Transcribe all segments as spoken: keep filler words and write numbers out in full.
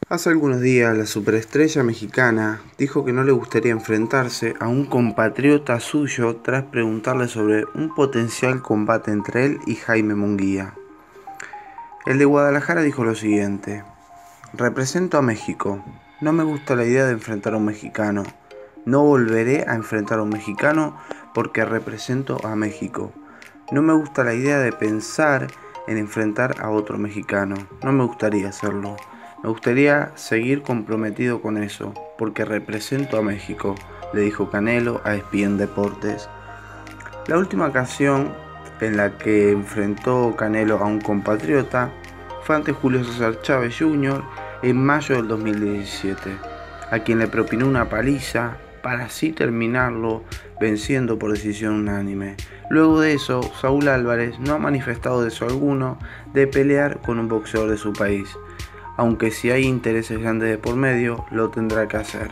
Hace algunos días la superestrella mexicana dijo que no le gustaría enfrentarse a un compatriota suyo tras preguntarle sobre un potencial combate entre él y Jaime Munguía. El de Guadalajara dijo lo siguiente: represento a México, no me gusta la idea de enfrentar a un mexicano, no volveré a enfrentar a un mexicano porque represento a México, no me gusta la idea de pensar en enfrentar a otro mexicano, no me gustaría hacerlo. Me gustaría seguir comprometido con eso, porque represento a México, le dijo Canelo a E S P N Deportes. La última ocasión en la que enfrentó Canelo a un compatriota fue ante Julio César Chávez junior en mayo del dos mil diecisiete, a quien le propinó una paliza para así terminarlo venciendo por decisión unánime. Luego de eso, Saúl Álvarez no ha manifestado deseo alguno de pelear con un boxeador de su país, aunque si hay intereses grandes de por medio, lo tendrá que hacer.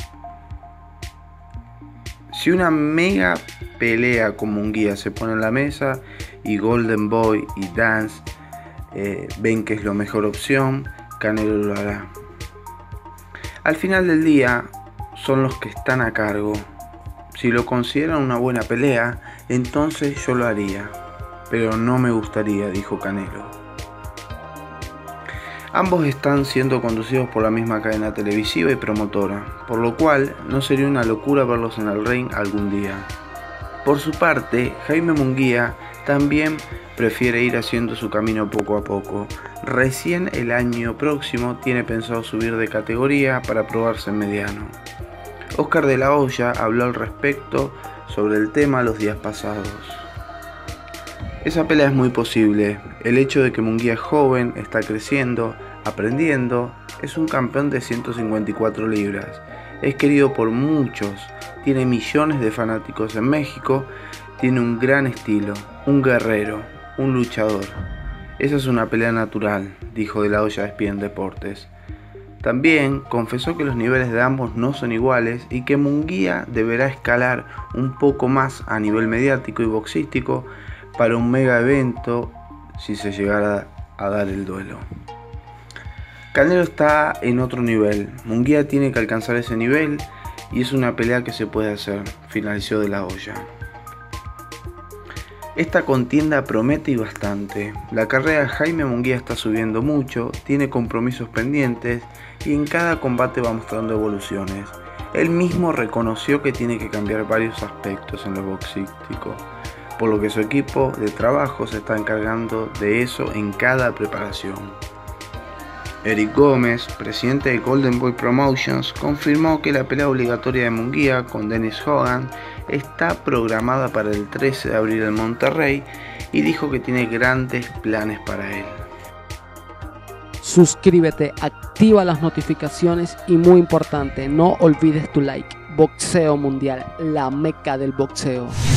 Si una mega pelea como Munguía se pone en la mesa y Golden Boy y Dance eh, ven que es la mejor opción, Canelo lo hará. Al final del día, son los que están a cargo. Si lo consideran una buena pelea, entonces yo lo haría, pero no me gustaría, dijo Canelo. Ambos están siendo conducidos por la misma cadena televisiva y promotora, por lo cual no sería una locura verlos en el ring algún día. Por su parte, Jaime Munguía también prefiere ir haciendo su camino poco a poco. Recién el año próximo tiene pensado subir de categoría para probarse en mediano. Oscar de la Hoya habló al respecto sobre el tema los días pasados. Esa pelea es muy posible. El hecho de que Munguía es joven, está creciendo, aprendiendo, es un campeón de ciento cincuenta y cuatro libras. Es querido por muchos, tiene millones de fanáticos en México, tiene un gran estilo, un guerrero, un luchador. Esa es una pelea natural, dijo de la Hoya a E S P N Deportes. También confesó que los niveles de ambos no son iguales y que Munguía deberá escalar un poco más a nivel mediático y boxístico para un mega evento si se llegara a dar el duelo. Canelo está en otro nivel, Munguía tiene que alcanzar ese nivel y es una pelea que se puede hacer, finalizó de la Hoya. Esta contienda promete y bastante. La carrera de Jaime Munguía está subiendo mucho, tiene compromisos pendientes y en cada combate va mostrando evoluciones. Él mismo reconoció que tiene que cambiar varios aspectos en lo boxístico, por lo que su equipo de trabajo se está encargando de eso en cada preparación. Eric Gómez, presidente de Golden Boy Promotions, confirmó que la pelea obligatoria de Munguía con Dennis Hogan está programada para el trece de abril en Monterrey y dijo que tiene grandes planes para él. Suscríbete, activa las notificaciones y muy importante, no olvides tu like. Boxeo Mundial, la meca del boxeo.